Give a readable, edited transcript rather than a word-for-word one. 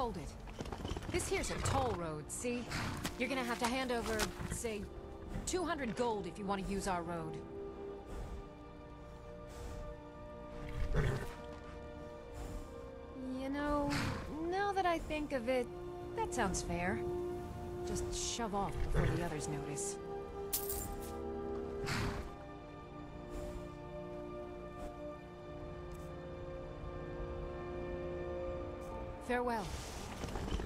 hold it. This here's a toll road, see? You're gonna have to hand over, say, 200 gold if you want to use our road. You know, now that I think of it, that sounds fair. Just shove off before the others notice. Farewell.